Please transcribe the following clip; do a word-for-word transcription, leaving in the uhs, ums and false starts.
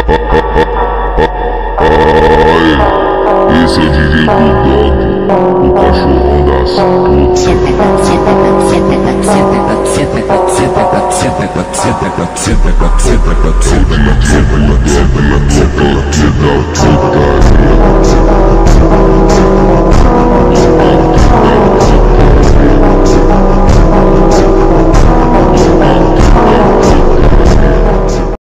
Ai, esse é o D J Bulldog, o cachorrão da ação. Senta, senta, senta, senta, senta, senta, senta, senta, senta, senta, senta, É o D J Bulldog, o toque da putaria.